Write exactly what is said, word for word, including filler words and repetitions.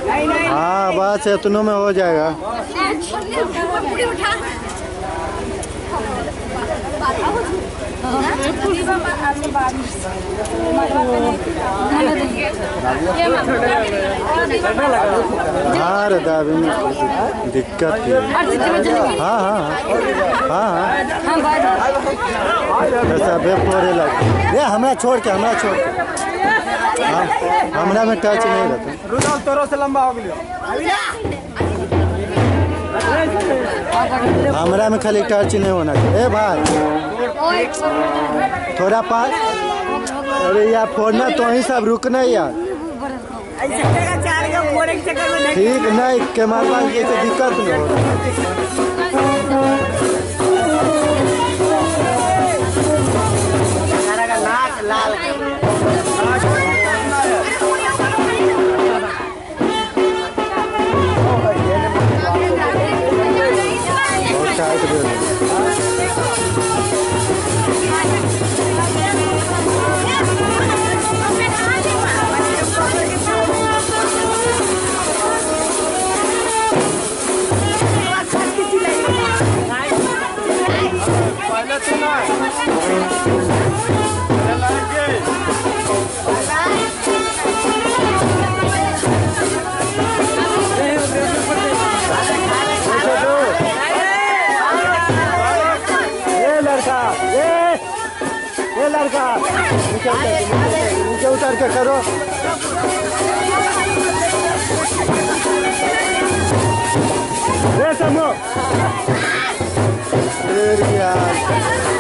हाँ बस इतनों में हो जाएगा। हाँ रे दादी दिक्कत थी। हाँ हाँ हाँ हाँ ऐसा बेपोरे लग ये हमरा छोड़ के हमरा छोड़ के हाँ हमरा में टच नहीं रहता। रुदाल तोरो से लंबा हो गया। हमरा में खाली टच नहीं होना चाहिए। ए भाई थोड़ा पास। अरे यार फोड़ना तो ही सब रुकना यार। ठीक नहीं के मारवा जैसे दिक्कत नहीं हो ये लड़का नीचे उतर के करो। ये समो यार